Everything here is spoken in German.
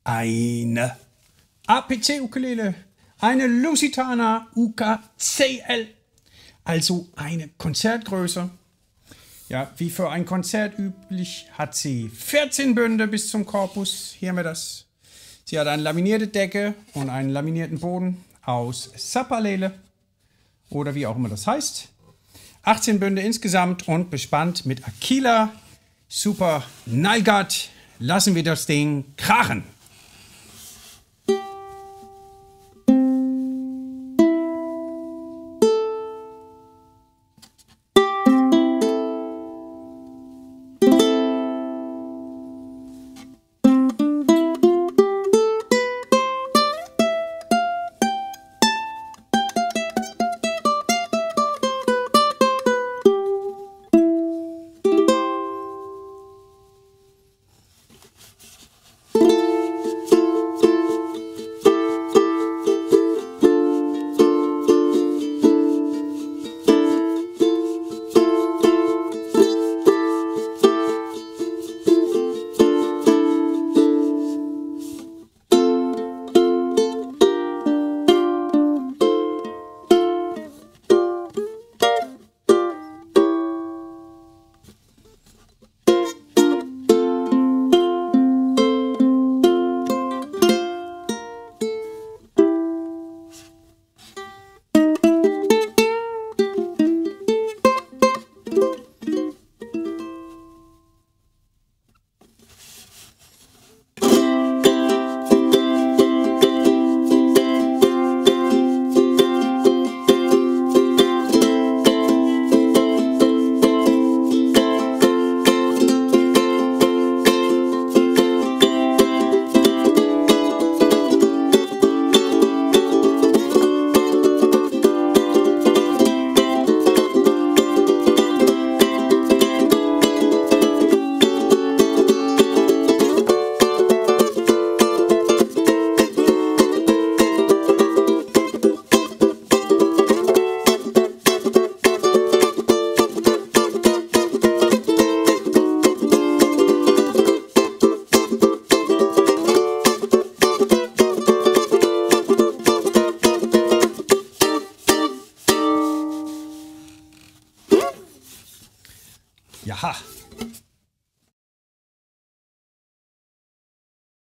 eine APC-Ukulele, eine Lusitana UKCL, also eine Konzertgröße. Ja, wie für ein Konzert üblich hat sie 14 Bünde bis zum Korpus. Hier haben wir das. Sie hat eine laminierte Decke und einen laminierten Boden aus Sapalele oder wie auch immer das heißt. 18 Bünde insgesamt und bespannt mit Aquila Super Nylgard. Lassen wir das Ding krachen. Jaha.